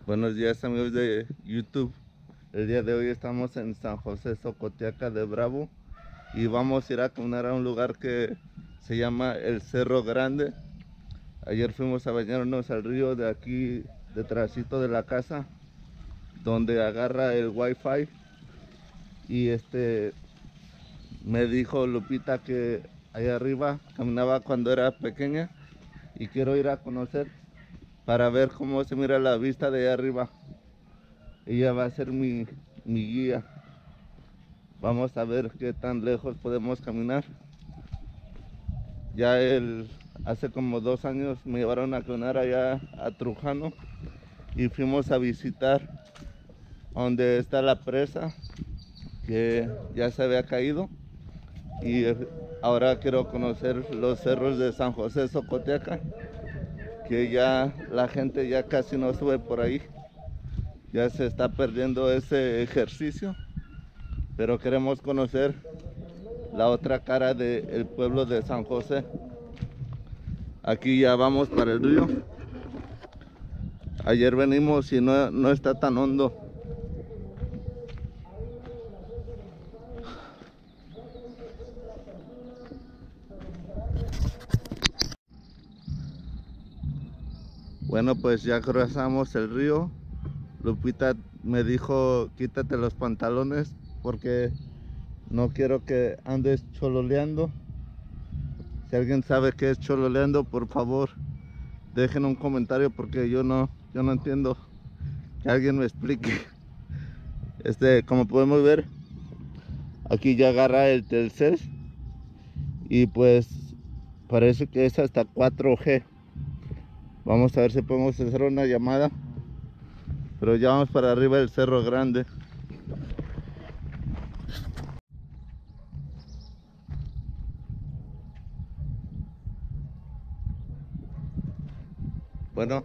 Buenos días, amigos de YouTube. El día de hoy estamos en San José Xocoteaca de Bravo y vamos a ir a caminar a un lugar que se llama el Cerro Grande. Ayer fuimos a bañarnos al río de aquí detrásito de la casa, donde agarra el wifi, y me dijo Lupita que allá arriba caminaba cuando era pequeña y quiero ir a conocer para ver cómo se mira la vista de allá arriba. Ella va a ser mi guía. Vamos a ver qué tan lejos podemos caminar. Ya hace como 2 años me llevaron a caminar allá a Trujano y fuimos a visitar donde está la presa que ya se había caído, y ahora quiero conocer los cerros de San José Xocoteaca, que ya la gente ya casi no sube por ahí, ya se está perdiendo ese ejercicio, pero queremos conocer la otra cara del pueblo de San José. Aquí ya vamos para el río. Ayer venimos y no está tan hondo. Bueno, pues ya cruzamos el río. Lupita me dijo, quítate los pantalones porque no quiero que andes chololeando. Si alguien sabe qué es chololeando, por favor dejen un comentario, porque yo no entiendo. Que alguien me explique. Como podemos ver, aquí ya agarra el Telcel y pues parece que es hasta 4G. Vamos a ver si podemos hacer una llamada, pero ya vamos para arriba del Cerro Grande. Bueno,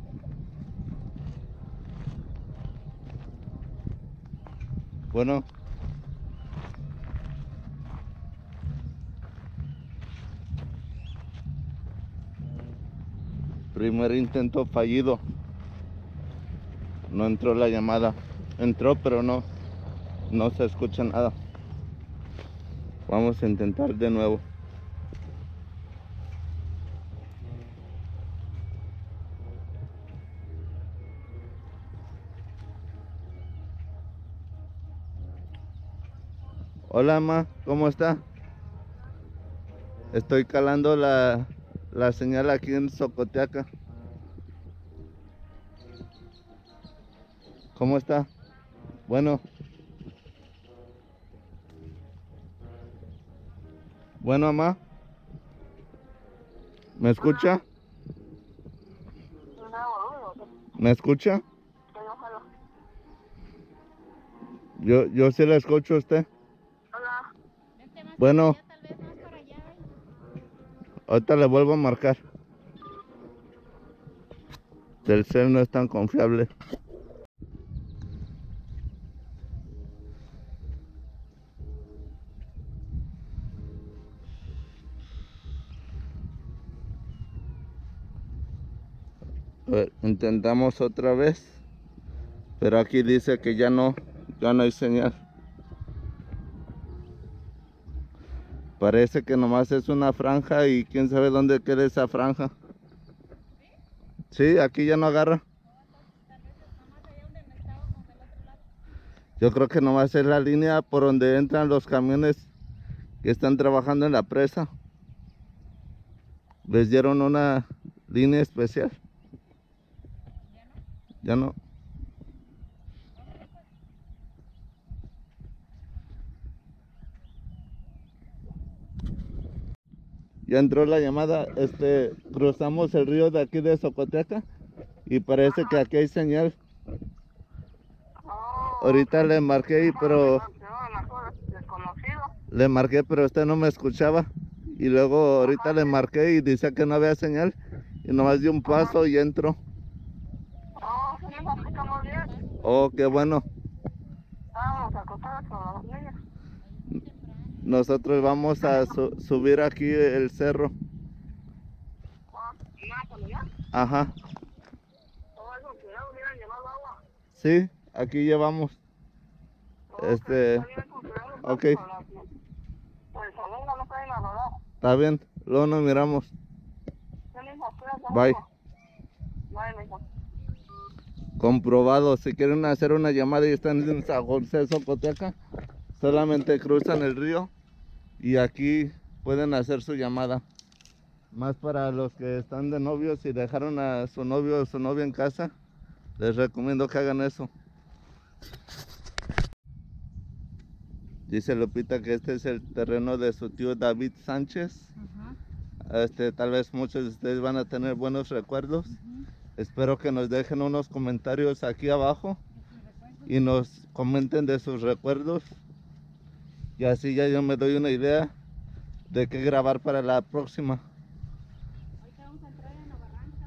primer intento fallido. No entró la llamada. Entró, pero no se escucha nada. Vamos a intentar de nuevo. Hola, ma, ¿cómo está? Estoy calando la señal aquí en Xocoteaca. ¿Cómo está? Bueno, ma, ¿me escucha? ¿Me escucha? Yo sí la escucho a usted. Bueno, ahorita le vuelvo a marcar. Telcel no es tan confiable. A ver, intentamos otra vez, pero aquí dice que ya no hay señal. Parece que nomás es una franja y quién sabe dónde queda esa franja. Sí, aquí ya no agarra. Yo creo que nomás es la línea por donde entran los camiones que están trabajando en la presa. Les dieron una línea especial. Ya no. Ya entró la llamada. Cruzamos el río de aquí de Xocoteaca y parece que aquí hay señal. Ahorita le marqué, pero usted no me escuchaba. Y luego ahorita le marqué y decía que no había señal. Y nomás di un paso y entró. Oh, qué bueno. Nosotros vamos a subir aquí el cerro. Ajá. Sí, aquí llevamos. Este, ok, está bien, luego nos miramos. Bye. Comprobado, si quieren hacer una llamada y están en San José, Socoteca, solamente cruzan el río y aquí pueden hacer su llamada. Más para los que están de novios y dejaron a su novio o su novia en casa, les recomiendo que hagan eso. Dice Lupita que este es el terreno de su tío David Sánchez. Tal vez muchos de ustedes van a tener buenos recuerdos. Espero que nos dejen unos comentarios aquí abajo y nos comenten de sus recuerdos. Y así ya yo me doy una idea de qué grabar para la próxima. Ahorita vamos a entrar en la barranca.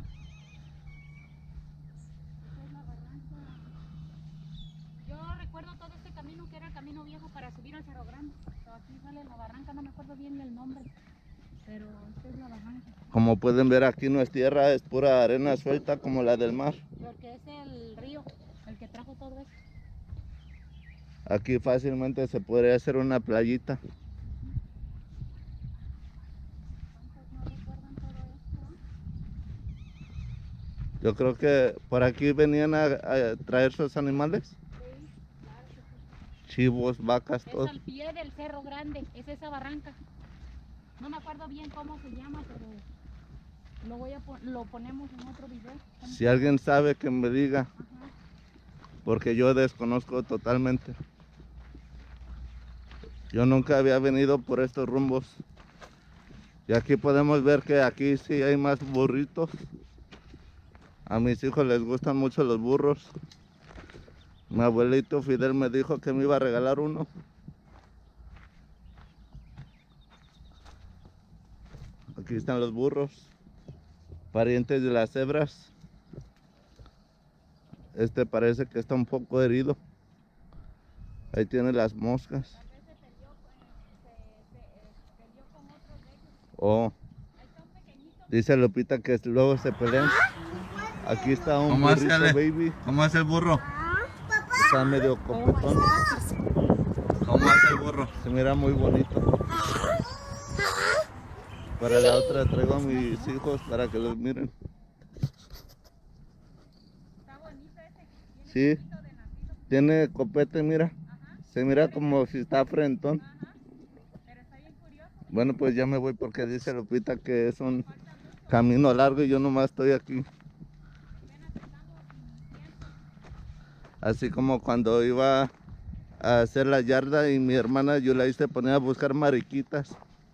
Esta es la barranca. Yo recuerdo todo este camino que era el camino viejo para subir al Cerro Grande. Pero aquí sale la barranca, no me acuerdo bien el nombre. Pero esta es la barranca. Como pueden ver, aquí no es tierra, es pura arena suelta como la del mar. Porque es el río el que trajo todo esto. Aquí fácilmente se podría hacer una playita. ¿Cuántos no recuerdan todo esto? Yo creo que por aquí venían a traer sus animales. Sí, claro que sí. Chivos, vacas, Es todo. al pie del Cerro Grande, es esa barranca. No me acuerdo bien cómo se llama, pero lo ponemos en otro video. Si alguien sabe, que me diga, Ajá. porque yo desconozco totalmente. Yo nunca había venido por estos rumbos. Y aquí podemos ver que aquí sí hay más burritos. A mis hijos les gustan mucho los burros. Mi abuelito Fidel me dijo que me iba a regalar uno. Aquí están los burros, parientes de las cebras. Este parece que está un poco herido. Ahí tiene las moscas. Tal vez se peleó con otros de ellos. Oh, Ahí está un pequeñito. dice Lupita que luego se pelean. Aquí está un ¿Cómo burrito hace, Ale? baby. ¿Cómo hace el burro? Está medio copetón. ¿Cómo hace el burro? Se mira muy bonito. Para la otra traigo a mis hijos para que los miren. Está bonito ese. Sí, Tiene de nacido. tiene copete, mira. Ajá. Se mira como si está frentón. Ajá. Pero está bien curioso. Bueno, pues ya me voy porque dice Lupita que es un camino largo y yo nomás estoy aquí. Apenas estamos iniciando. Así como cuando iba a hacer la yarda y mi hermana yo la hice poner a buscar mariquitas.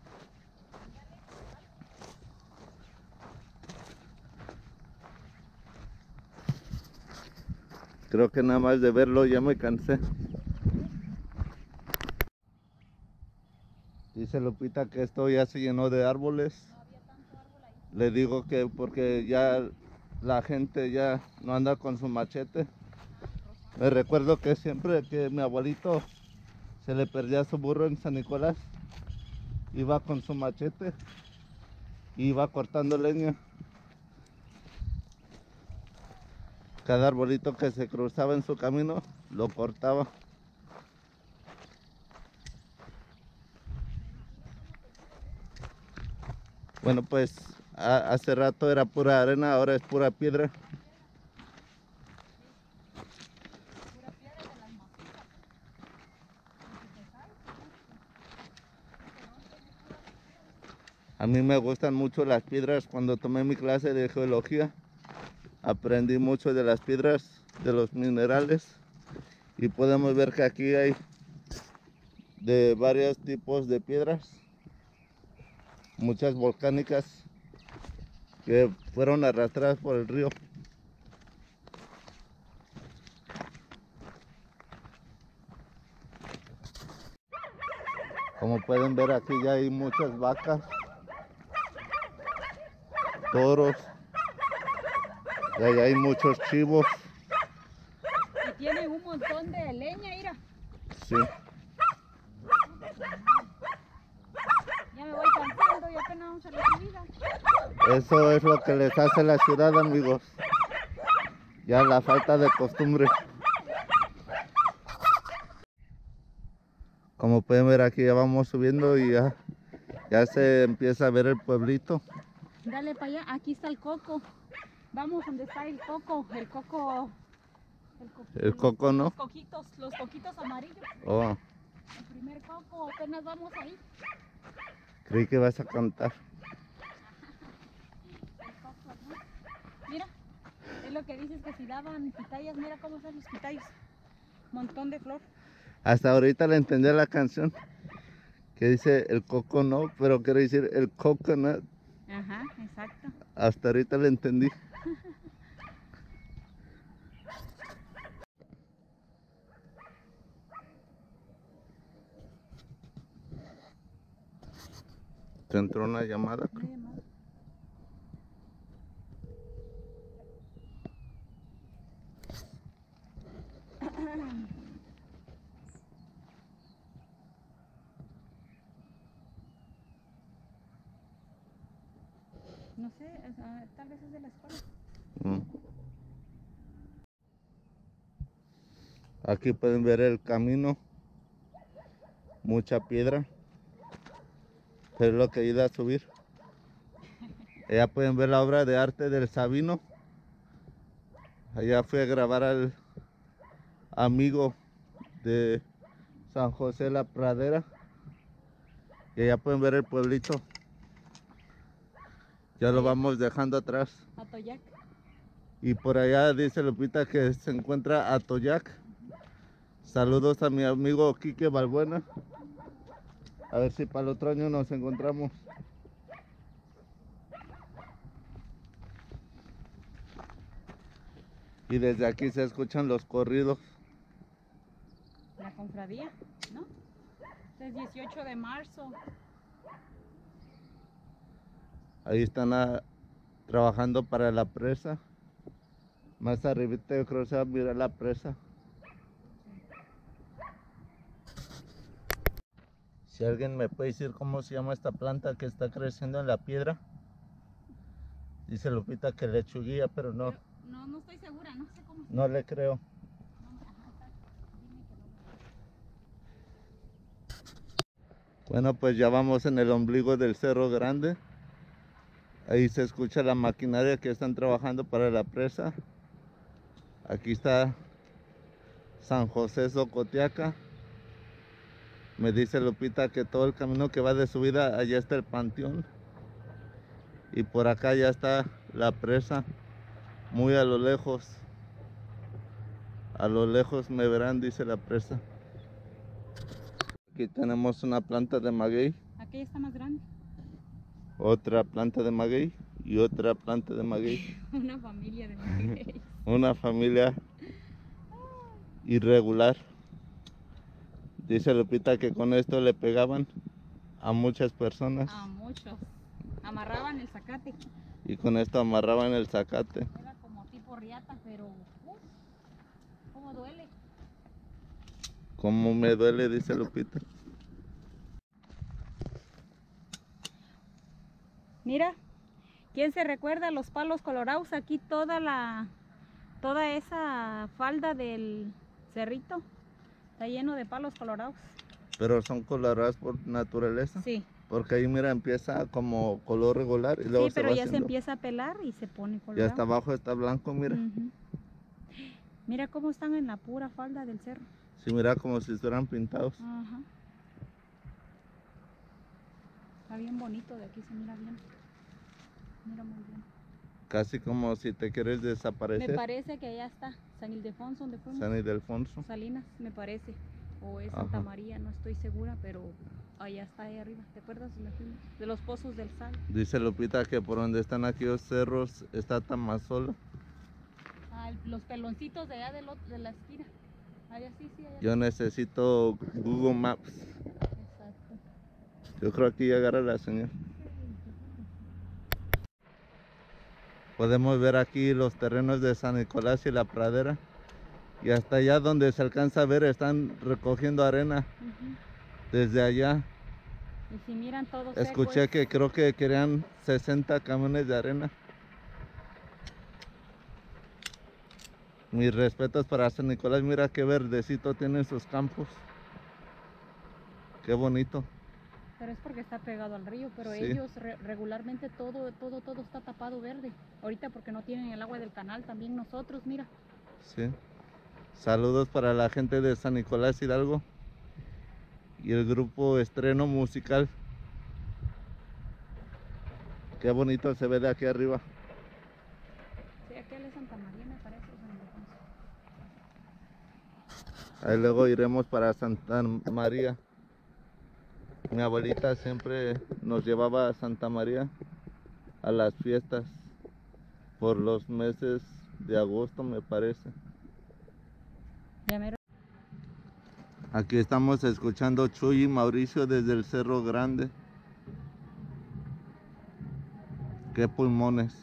Creo que nada más de verlo ya me cansé. Dice Lupita que esto ya se llenó de árboles. No había tanto árbol ahí. Le digo que porque ya la gente ya no anda con su machete. Me recuerdo que siempre que mi abuelito se le perdía su burro en San Nicolás, iba con su machete y iba cortando leña. Cada arbolito que se cruzaba en su camino lo cortaba. Bueno, pues hace rato era pura arena, ahora es pura piedra. Pura piedra de las macizas. Y si te caes, A mí me gustan mucho las piedras. Cuando tomé mi clase de geología, aprendí mucho de las piedras, de los minerales. Y podemos ver que aquí hay de varios tipos de piedras. Muchas volcánicas que fueron arrastradas por el río. Como pueden ver, aquí ya hay muchas vacas, toros, y ahí hay muchos chivos. y tienen un montón de leña, mira. Sí. Ya me voy cansando y apenas vamos a la subida. Eso es lo que les hace la ciudad, amigos. Ya la falta de costumbre. Como pueden ver aquí ya vamos subiendo y ya se empieza a ver el pueblito. Dale para allá, aquí está el coco. Vamos donde está el coco, El coco, ¿no? Los coquitos amarillos. Oh, El primer coco, apenas vamos ahí. creí que vas a cantar. El coco, ¿no? Mira, es lo que dices que si daban pitayas, mira cómo son los pitayos. Montón de flor. Hasta ahorita le entendí la canción que dice el coco no, pero quiere decir el coconut. Ajá, exacto. Hasta ahorita le entendí. ¿Te entró una llamada? No sé, o sea, tal vez es de la escuela. Aquí pueden ver el camino, mucha piedra, pero es lo que ayuda a subir. Allá pueden ver la obra de arte del Sabino. Allá fui a grabar al amigo de San José La Pradera. Y allá pueden ver el pueblito. Ya lo vamos dejando atrás. Atoyac. Y por allá dice Lupita que se encuentra Atoyac. Saludos a mi amigo Quique Balbuena. A ver si para el otro año nos encontramos. Y desde aquí se escuchan los corridos. La confradía, ¿no? Es 18 de marzo. Ahí están trabajando para la presa. Más arribita yo creo que se va a mirar la presa. Si alguien me puede decir cómo se llama esta planta que está creciendo en la piedra. Dice Lupita que lechuguilla, pero no, No estoy segura, no sé cómo se no le creo. Bueno, pues ya vamos en el ombligo del Cerro Grande. Ahí se escucha la maquinaria que están trabajando para la presa. Aquí está San José Socoteaca. Me dice Lupita que todo el camino que va de subida, allá está el panteón. Y por acá ya está la presa, muy a lo lejos. A lo lejos me verán, dice la presa. Aquí tenemos una planta de maguey. Aquí está más grande. Otra planta de maguey y otra planta de maguey. Una familia de maguey. Una familia irregular. Dice Lupita que con esto le pegaban a muchas personas. A muchos. Amarraban el zacate. Y con esto amarraban el zacate. Era como tipo riata, pero ¿cómo duele? Como me duele, dice Lupita. Mira, ¿quién se recuerda los palos colorados? Aquí toda esa falda del cerrito está lleno de palos colorados. Pero son coloradas por naturaleza. Sí. Porque ahí mira, empieza como color regular y luego Sí, pero va ya se haciendo. empieza a pelar y se pone Y colorado. hasta abajo está blanco, mira. Mira cómo están en la pura falda del cerro. Sí, mira como si estuvieran pintados. Ajá. Está bien bonito, de aquí se mira bien. Mira muy bien. Casi como si te quieres Me desaparecer. parece que allá está San Ildefonso, donde fuimos. San Ildefonso. Salinas, me parece. O es Santa Ajá. María, no estoy segura, pero allá está ahí arriba. ¿Te acuerdas de la fuimos? De los pozos del sal? Dice Lupita que por donde están aquellos cerros está Tamazolo. Ah, los peloncitos de allá de la esquina. Allá sí, allá. Yo necesito Google Maps. Exacto. Yo creo que ya agarra la señal. Podemos ver aquí los terrenos de San Nicolás y la pradera. Y hasta allá donde se alcanza a ver están recogiendo arena. Desde allá. Y si miran todos Escuché que creo que querían 60 camiones de arena. Mis respetos para San Nicolás. Mira qué verdecito tienen sus campos. Qué bonito. Pero es porque está pegado al río, pero Sí. ellos regularmente todo está tapado verde. Ahorita porque no tienen el agua del canal, también nosotros, mira. Sí. Saludos para la gente de San Nicolás Hidalgo y el grupo Estreno Musical. Qué bonito se ve de aquí arriba. Sí, aquel es Santa María, me parece, San Ildefonso. Ahí luego iremos para Santa María. Mi abuelita siempre nos llevaba a Santa María a las fiestas por los meses de agosto, me parece. Ya mero. Aquí estamos escuchando Chuy y Mauricio desde el Cerro Grande. Qué pulmones.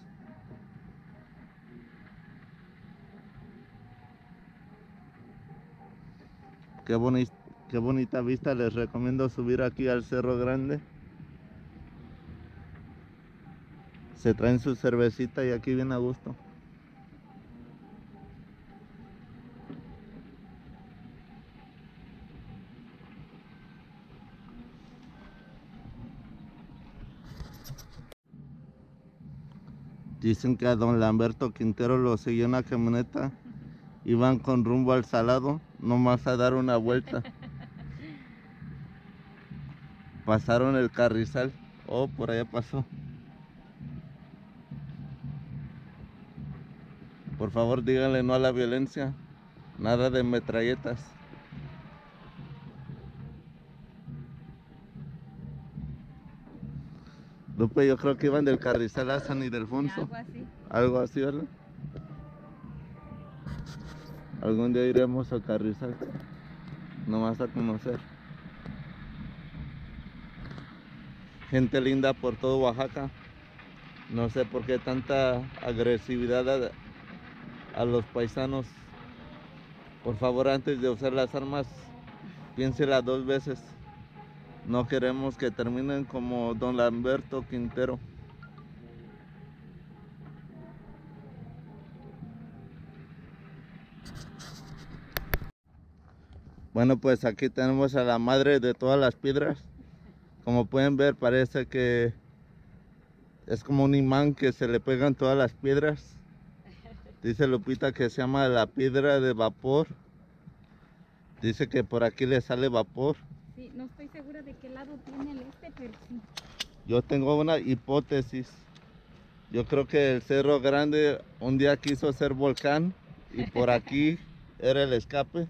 Qué bonita vista. Les recomiendo subir aquí al Cerro Grande. Se traen su cervecita y aquí bien a gusto. Dicen que a don Lamberto Quintero lo siguió una camioneta. Iban con rumbo al Salado, nomás a dar una vuelta. Pasaron el Carrizal. Oh, por allá pasó. Por favor, díganle no a la violencia. Nada de metralletas. Lupe, yo creo que iban del Carrizal a San Ildefonso. Algo así. Algo así, ¿verdad? Algún día iremos al Carrizal. Nomás a conocer. Gente linda por todo Oaxaca. No sé por qué tanta agresividad a los paisanos. Por favor, antes de usar las armas, piénsela 2 veces. No queremos que terminen como don Lamberto Quintero. Bueno, pues aquí tenemos a la madre de todas las piedras. Como pueden ver, parece que es como un imán que se le pegan todas las piedras. Dice Lupita que se llama la piedra de vapor. Dice que por aquí le sale vapor. Sí, no estoy segura de qué lado tiene el pero sí. Yo tengo una hipótesis. Yo creo que el Cerro Grande un día quiso ser volcán y por aquí era el escape.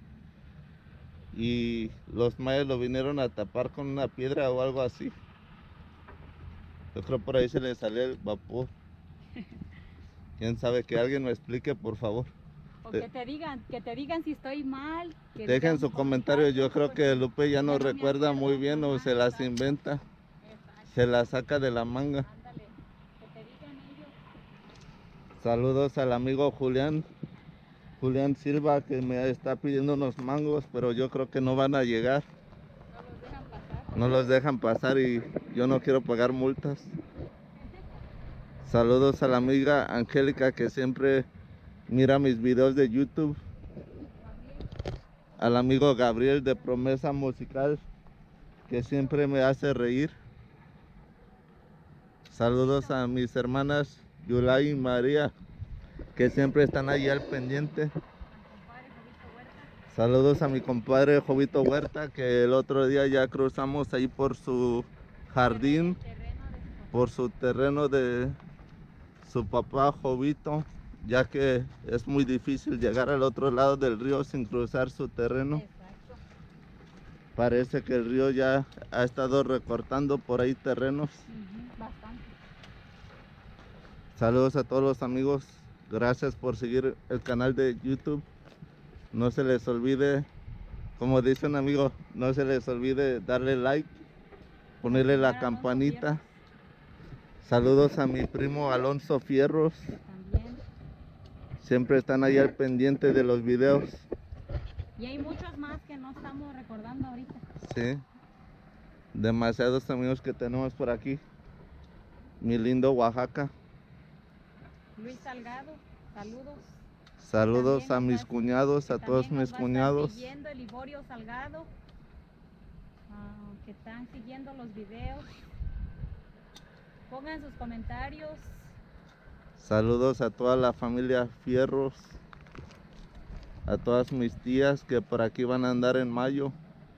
Y los mayas lo vinieron a tapar con una piedra o algo así. Yo creo por ahí se le salió el vapor. ¿Quién sabe? Que alguien me explique, por favor. O que te digan si estoy mal. Que Dejen digan su comentario. Yo creo que Lupe ya no me recuerda acuerdo. muy bien o Ajá, se las exacto. inventa. Exacto. Se las saca de la manga. Ándale, que te digan ellos. Saludos al amigo Julián Silva, que me está pidiendo unos mangos, pero yo creo que no van a llegar. No los dejan pasar. No los dejan pasar y yo no quiero pagar multas. Saludos a la amiga Angélica, que siempre mira mis videos de YouTube. Al amigo Gabriel de Promesa Musical, que siempre me hace reír. Saludos a mis hermanas Yulay y María, que siempre están ahí al pendiente. Saludos a mi compadre Jovito Huerta, que el otro día ya cruzamos ahí por su jardín, por su terreno de su papá Jovito, ya que es muy difícil llegar al otro lado del río sin cruzar su terreno. Exacto. Parece que el río ya ha estado recortando por ahí terrenos. Bastante. Saludos a todos los amigos, gracias por seguir el canal de YouTube. No se les olvide, como dice un amigo, no se les olvide darle like, ponerle la campanita. Saludos a mi primo Alonso Fierros. También. Siempre están ahí al pendiente de los videos. Y hay muchos más que no estamos recordando ahorita. Sí. Demasiados amigos que tenemos por aquí. Mi lindo Oaxaca. Luis Salgado, saludos. Saludos También a mis cuñados, a todos mis cuñados. Siguiendo el Liborio Salgado. que están siguiendo los videos. Pongan sus comentarios. Saludos a toda la familia Fierros, a todas mis tías que por aquí van a andar en mayo.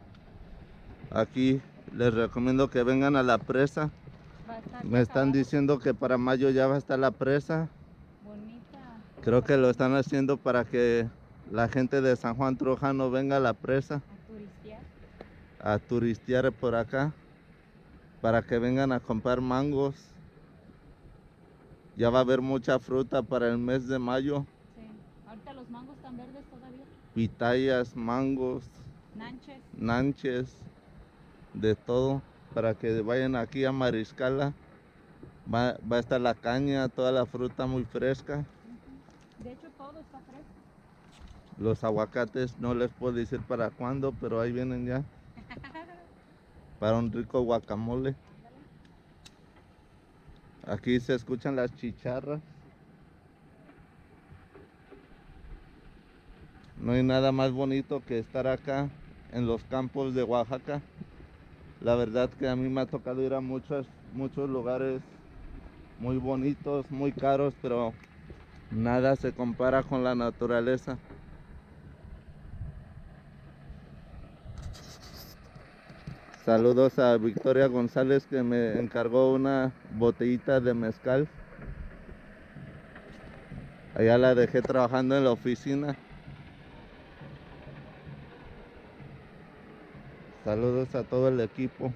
Aquí les recomiendo que vengan a la presa. Va a estar Me están acabado. diciendo que para mayo ya va a estar la presa. Bonita. Creo que lo están haciendo para que la gente de San Juan Trujano venga a la presa A turistear. a turistear por acá, para que vengan a comprar mangos. Ya va a haber mucha fruta para el mes de mayo, Sí. Ahorita los mangos están verdes todavía. pitayas, mangos, Nanches. nanches, de todo, para que vayan aquí a Mariscala. Va a estar la caña, toda la fruta muy fresca. De hecho, todo está fresco. Los aguacates no les puedo decir para cuándo, pero ahí vienen ya para un rico guacamole. Aquí se escuchan las chicharras. No hay nada más bonito que estar acá en los campos de Oaxaca. La verdad que a mí me ha tocado ir a muchos lugares muy bonitos, muy caros, pero nada se compara con la naturaleza. Saludos a Victoria González, que me encargó una botellita de mezcal. Allá la dejé trabajando en la oficina. Saludos a todo el equipo.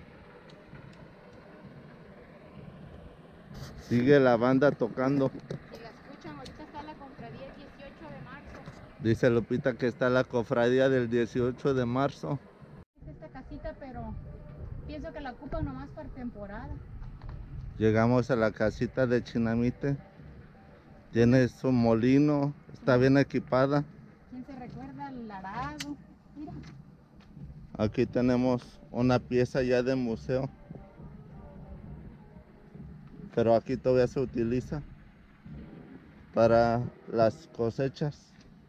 Sigue la banda tocando. Si la escuchan, ahorita está la cofradía el 18 de marzo. Dice Lupita que está la cofradía del 18 de marzo. Es esta casita, pero pienso que la ocupan nomás por temporada. Llegamos a la casita de Chinamite. Tiene su molino, está bien equipada. ¿Quién se recuerda al arado? Mira. Aquí tenemos una pieza ya de museo, pero aquí todavía se utiliza para las cosechas.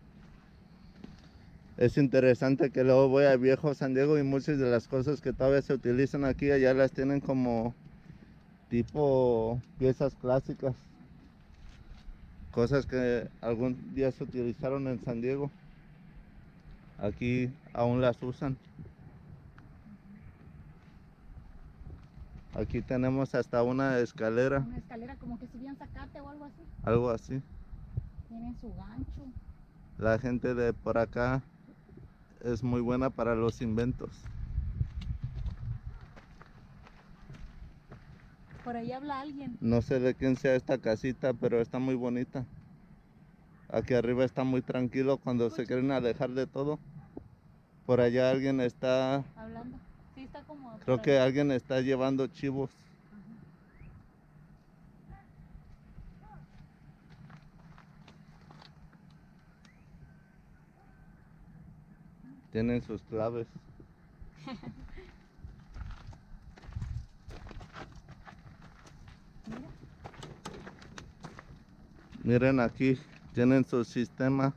Es interesante que luego voy a Viejo San Diego y muchas de las cosas que todavía se utilizan aquí, allá las tienen como tipo piezas clásicas. Cosas que algún día se utilizaron en San Diego. Aquí aún las usan. Aquí tenemos hasta una escalera, Una escalera como que subían zacate o algo así. algo así. Tienen su gancho. La gente de por acá es muy buena para los inventos. Por ahí habla alguien. No sé de quién sea esta casita, pero está muy bonita. Aquí arriba está muy tranquilo cuando se quieren alejar de todo. Por allá alguien está, Hablando. Sí, está como. creo por que ahí. alguien está llevando chivos. Tienen sus claves. Mira. Miren aquí, tienen su sistema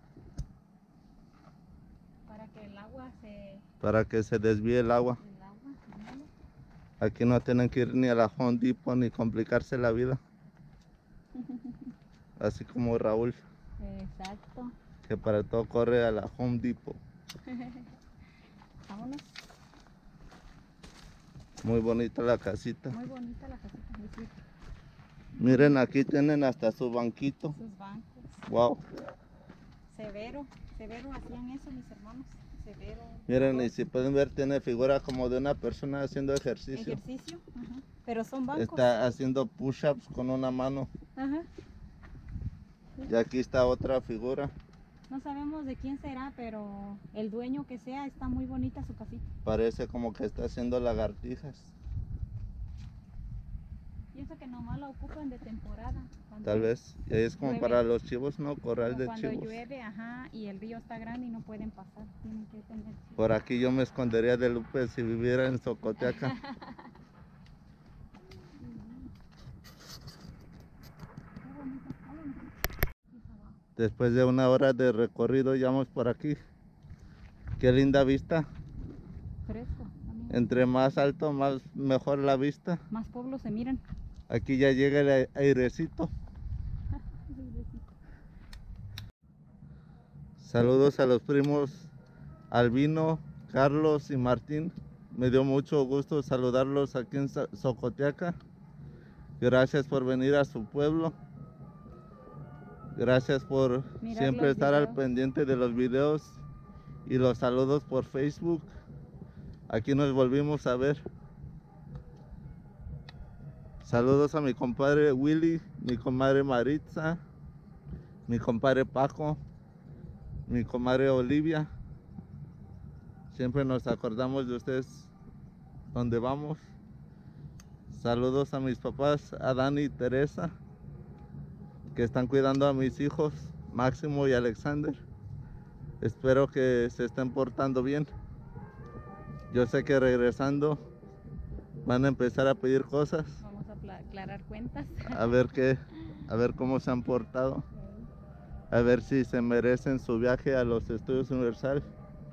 Para que el agua se. para que se desvíe el agua. El agua. Ándale. Aquí no tienen que ir ni a la Home Depot ni complicarse la vida. Así como Raúl, Exacto. que para todo corre a la Home Depot. Vámonos. Muy bonita la casita. Muy bonita la casita. Es cierto. Miren, aquí tienen hasta su banquito. Sus bancos. Wow. Severo. Severo hacían eso mis hermanos. Severo. Miren, y si pueden ver, tiene figura como de una persona haciendo ejercicio. Ejercicio. Ajá. Pero son bancos. Está haciendo push-ups con una mano. Ajá. Y aquí está otra figura. No sabemos de quién será, pero el dueño que sea, está muy bonita su casita. Parece como que está haciendo lagartijas. Pienso que nomás la ocupan de temporada. Cuando Tal vez. Y ahí es como llueve. para los chivos, ¿no? Corral o de cuando chivos. llueve, ajá, y el río está grande y no pueden pasar. Tienen que tener. Por aquí yo me escondería de Lupe si viviera en Socoteaca. Después de una hora de recorrido, ya vamos por aquí. Qué linda vista. Fresco. También Entre más alto, más mejor la vista. Más pueblos se miran. Aquí ya llega el airecito. Saludos a los primos Albino, Carlos y Martín. Me dio mucho gusto saludarlos aquí en Socoteaca. Gracias por venir a su pueblo. Gracias por Mirar siempre los estar al videos. pendiente de los videos y los saludos por Facebook. Aquí nos volvimos a ver. Saludos a mi compadre Willy, mi comadre Maritza, mi compadre Paco, mi comadre Olivia. Siempre nos acordamos de ustedes donde vamos. Saludos a mis papás, a Dani y Teresa, que están cuidando a mis hijos, Máximo y Alexander. Espero que se estén portando bien. Yo sé que regresando van a empezar a pedir cosas, Vamos a aclarar cuentas. a ver cómo se han portado, a ver si se merecen su viaje a los Estudios Universal.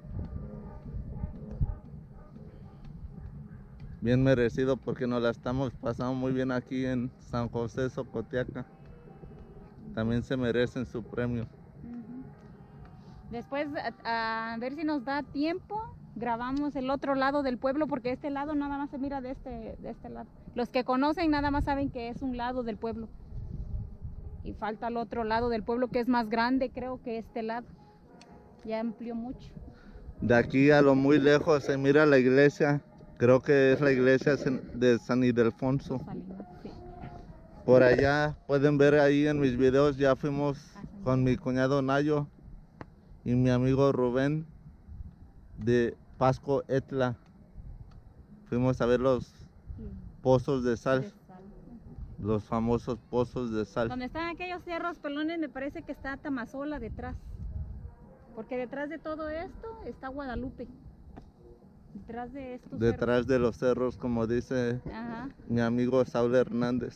Bien merecido, porque nos la estamos pasando muy bien aquí en San José, Socoteaca. También se merecen su premio. Después, a ver si nos da tiempo, grabamos el otro lado del pueblo, porque este lado nada más se mira de este lado. Los que conocen nada más saben que es un lado del pueblo. Y falta el otro lado del pueblo, que es más grande, creo que este lado. Ya amplió mucho. De aquí a lo muy lejos se mira la iglesia. Creo que es la iglesia de San Ildefonso. Salimos, sí. Por allá pueden ver ahí en mis videos, ya fuimos con mi cuñado Nayo y mi amigo Rubén de Pasco Etla. Fuimos a ver los Sí, pozos de de sal, sal. los famosos pozos de sal. Donde están aquellos cerros pelones, me parece que está Tamazola detrás. Porque detrás de todo esto está Guadalupe. Detrás de estos Detrás de los cerros, como dice cerros. Ajá. mi amigo Saúl Hernández.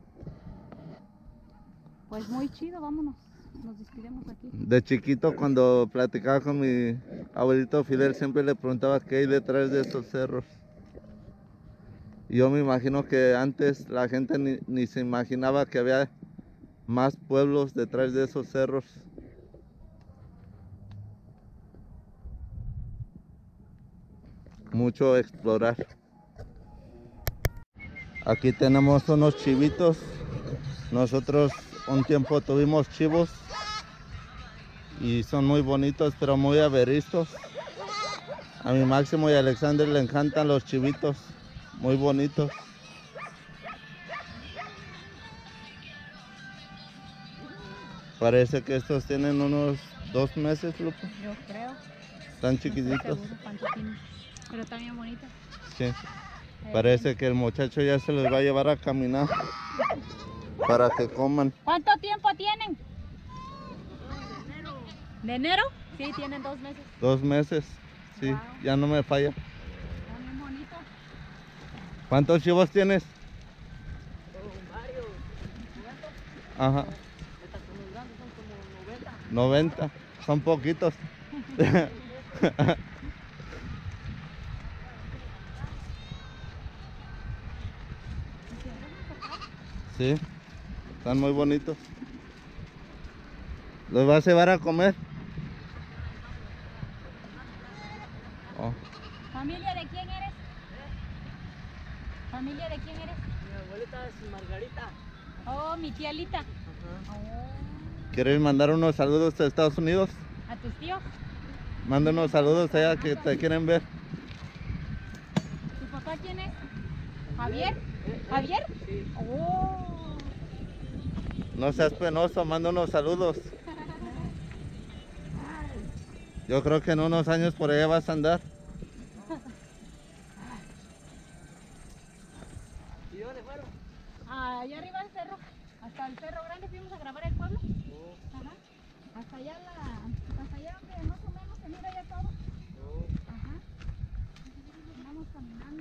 Pues muy chido, vámonos. Nos despidemos aquí. De chiquito, cuando platicaba con mi abuelito Fidel, siempre le preguntaba qué hay detrás de esos cerros. Y yo me imagino que antes la gente ni se imaginaba que había más pueblos detrás de esos cerros. Mucho explorar. Aquí tenemos unos chivitos. Nosotros un tiempo tuvimos chivos y son muy bonitos, pero muy averizos. A mi Máximo y a Alexander le encantan los chivitos, muy bonitos. Parece que estos tienen unos 2 meses, Lupo. Yo creo. Están No estoy chiquititos. seguro cuánto tiene, pero están bien bonitos. Sí. Parece que el muchacho ya se los va a llevar a caminar para que coman. ¿Cuánto tiempo tienen? ¿De enero? Sí, tienen 2 meses. 2 meses. Sí, Wow. ya no me falla. Están bien bonitos. ¿Cuántos chivos tienes? Ajá. 90. Son poquitos. Sí, están muy bonitos. ¿Los vas a llevar a comer? Oh, ¿Familia de quién eres? ¿Familia de quién eres? Mi abuelita es Margarita. Oh, mi tía Lita. ¿quieres mandar unos saludos a Estados Unidos? Oh, ¿a tus tíos? Manda unos saludos allá que te quieren ver. ¿Tu papá quién es? ¿Javier? ¿Javier? Sí. Oh. No seas penoso, manda unos saludos. Yo creo que en unos años por allá vas a andar. ¿Y dónde fueron? Allá arriba del cerro, hasta el Cerro Grande fuimos a grabar el pueblo. Ajá. Hasta allá donde más o menos se mira ya todo. Ajá. Vamos caminando.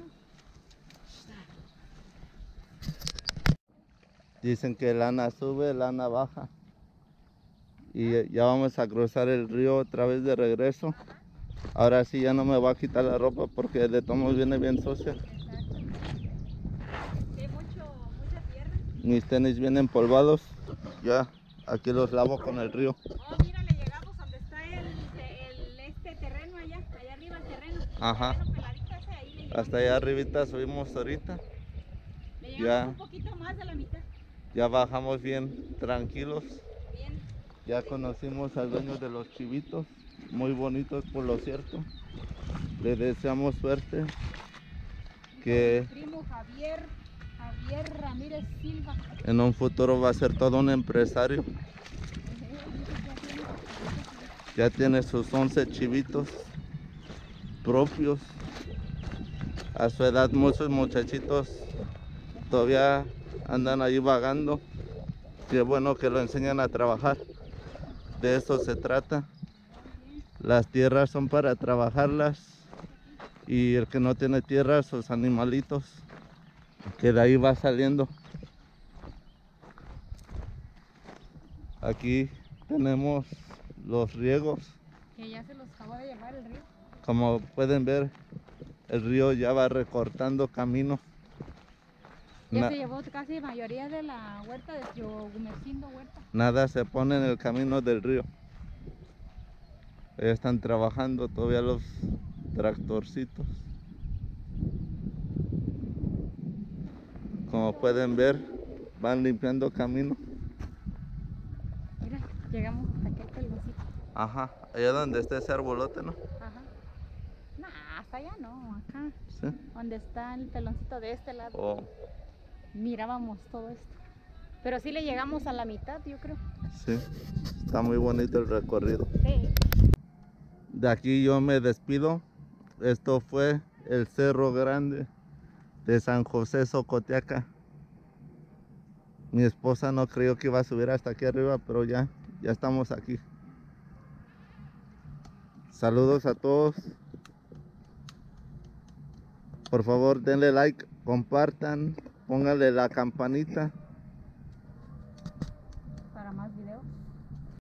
Dicen que lana sube, lana baja. Y ya vamos a cruzar el río otra vez de regreso. Ahora sí ya no me voy a quitar la ropa porque de todos viene bien sucia. Exacto. Sí, mucha tierra. Mis tenis vienen empolvados. Ya, aquí los lavo con el río. Oh, mira, le llegamos donde está este terreno allá arriba el terreno. Ajá. Terreno peladito ese, ahí le llegamos. Hasta allá arribita subimos ahorita. Le ya. llegamos un poquito más de la mitad. Ya bajamos bien tranquilos. Bien. Ya conocimos al dueño de los chivitos. Muy bonitos por lo cierto. Le deseamos suerte. Que Mi primo Javier Ramírez Silva. en un futuro va a ser todo un empresario. Ya tiene sus 11 chivitos propios. A su edad muchos muchachitos todavía andan ahí vagando. Qué bueno que lo enseñan a trabajar. De eso se trata. Las tierras son para trabajarlas. Y el que no tiene tierra, sus animalitos, que de ahí va saliendo. Aquí tenemos los riegos. Que ya se los acabó de llevar el río. Como pueden ver, el río ya va recortando camino. Ya se llevó casi la mayoría de la huerta de Gumercindo Huerta. Nada se pone en el camino del río. Ya están trabajando todavía los tractorcitos. Como pueden ver, van limpiando camino. Mira, llegamos hasta aquel peloncito. Ajá, allá donde está ese arbolote, ¿no? Ajá. Nah, hasta allá no, acá. Sí. Donde está el peloncito de este lado. Oh, Mirábamos todo esto. Pero sí le llegamos a la mitad, yo creo. sí, está muy bonito el recorrido. Sí. De aquí yo me despido. Esto fue el Cerro Grande de San José Socoteaca. Mi esposa no creyó que iba a subir hasta aquí arriba, pero ya estamos aquí. Saludos a todos. Por favor denle like, compartan, pónganle la campanita